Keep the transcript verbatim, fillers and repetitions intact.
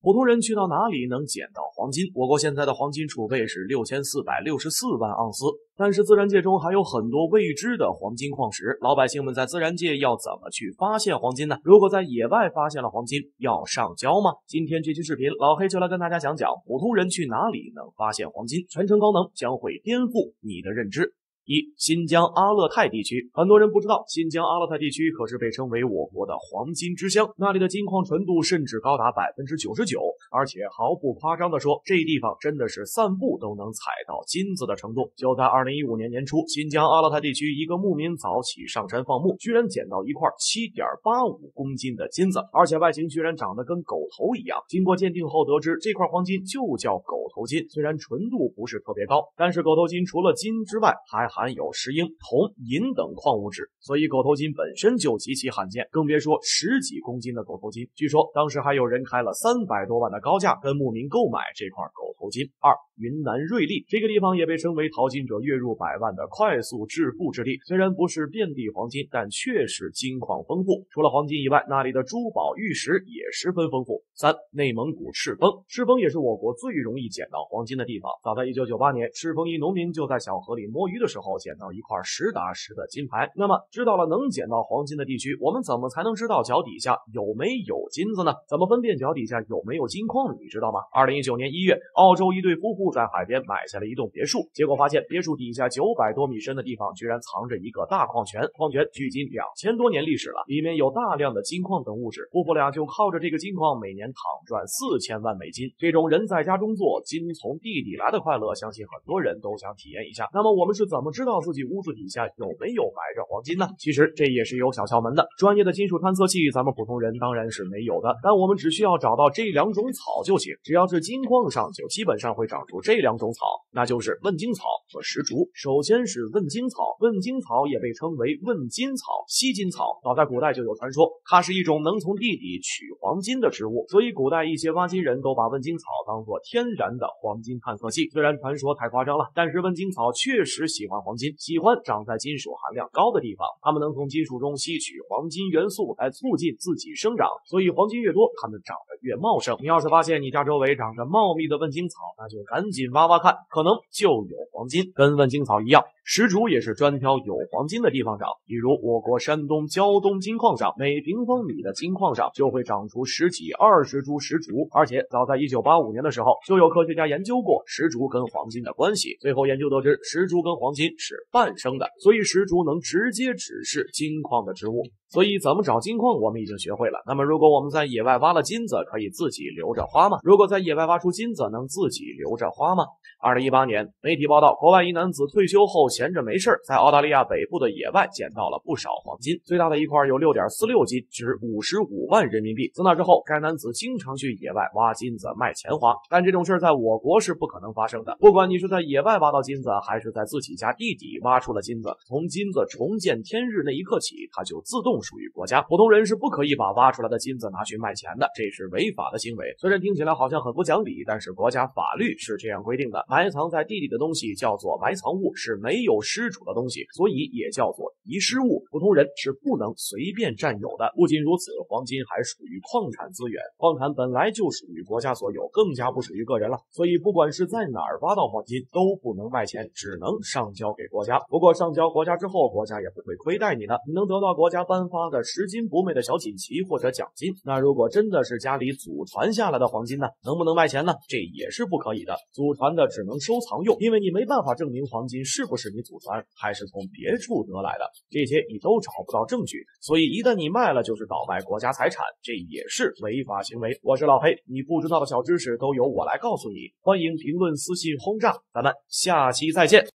普通人去到哪里能捡到黄金？我国现在的黄金储备是六千四百六十四万盎司，但是自然界中还有很多未知的黄金矿石，老百姓们在自然界要怎么去发现黄金呢？如果在野外发现了黄金，要上交吗？今天这期视频，老黑就来跟大家讲讲普通人去哪里能发现黄金，全程高能，将会颠覆你的认知。一、新疆阿勒泰地区，很多人不知道，新疆阿勒泰地区可是被称为我国的黄金之乡，那里的金矿纯度甚至高达 百分之九十九， 而且毫不夸张地说，这地方真的是散步都能采到金子的程度。就在二零一五年年初，新疆阿勒泰地区一个牧民早起上山放牧，居然捡到一块 七点八五公斤的金子，而且外形居然长得跟狗头一样。经过鉴定后得知，这块黄金就叫狗头金，虽然纯度不是特别高，但是狗头金除了金之外，还含有石英、铜、银等矿物质，所以狗头金本身就极其罕见，更别说十几公斤的狗头金。据说当时还有人开了三百多万的高价跟牧民购买这块狗头金。二、云南瑞丽，这个地方也被称为淘金者月入百万的快速致富之地，虽然不是遍地黄金，但确实金矿丰富。除了黄金以外，那里的珠宝玉石也十分丰富。三、内蒙古赤峰，赤峰也是我国最容易捡到黄金的地方。早在一九九八年，赤峰一农民就在小河里摸鱼的时候捡到一块实打实的金牌。那么知道了能捡到黄金的地区，我们怎么才能知道脚底下有没有金子呢？怎么分辨脚底下有没有金矿，你知道吗？二零一九年一月，澳洲一对夫妇在海边买下了一栋别墅，结果发现别墅底下九百多米深的地方居然藏着一个大矿泉，矿泉距今两千多年历史了，里面有大量的金矿等物质，夫妇俩就靠着这个金矿每年躺赚四千万美金。这种人在家中坐，金从地底来的快乐，相信很多人都想体验一下。那么我们是怎么知道自己屋子底下有没有埋着黄金呢？其实这也是有小窍门的，专业的金属探测器咱们普通人当然是没有的，但我们只需要找到这两种草就行。只要是金矿上就基本上会长出这两种草，那就是问金草和石竹。首先是问金草，问金草也被称为问金草、吸金草，早在古代就有传说，它是一种能从地底取黄金的植物，所以古代一些挖金人都把问金草当作天然的黄金探测器。虽然传说太夸张了，但是问金草确实喜欢黄金，喜欢长在金属含量高的地方，它们能从金属中吸取黄金元素来促进自己生长，所以黄金越多，它们长得越茂盛。你要是发现你家周围长着茂密的问金草，那就赶紧挖挖看，可能就有黄金。跟问金草一样，石竹也是专挑有黄金的地方长，比如我国山东胶东金矿上，每平方米的金矿上就会长出十几二十株石竹，而且早在一九八五年的时候，就有科学家研究过石竹跟黄金的关系，最后研究得知石竹跟黄金是伴生的，所以石竹能直接指示金矿的植物。所以怎么找金矿我们已经学会了，那么如果我们在野外挖了金子，可以自己留着花吗？如果在野外挖出金子，能自己留着花吗？二零一八年，媒体报道，国外一男子退休后闲着没事，在澳大利亚北部的野外捡到了不少黄金，最大的一块有 六点四六斤，值五十五万人民币。自那之后，该男子经常去野外挖金子卖钱花，但这种事在我国是不可能发生的。不管你是在野外挖到金子，还是在自己家地底挖出了金子，从金子重见天日那一刻起，它就自动属于国家，普通人是不可以把挖出来的金子拿去卖钱的，这是违法的行为。虽然听起来好像很不讲理，但是国家法律是这样规定的，埋藏在地里的东西叫做埋藏物，是没有失主的东西，所以也叫做遗失物，普通人是不能随便占有的。不仅如此，黄金还属于矿产资源，矿产本来就属于国家所有，更加不属于个人了，所以不管是在哪儿挖到黄金都不能卖钱，只能上交给国家。不过上交国家之后，国家也不会亏待你的，你能得到国家颁发的拾金不昧的小锦旗或者奖金。那如果真的是家里祖传下来的黄金呢，能不能卖钱呢？这也是不可以的，祖传的只能收藏用，因为你没办法证明黄金是不是你祖传还是从别处得来的，这些你都找不到证据，所以一旦你卖了就是倒卖国家财产，这也是违法行为。我是老黑，你不知道的小知识都由我来告诉你，欢迎评论私信轰炸，咱们下期再见。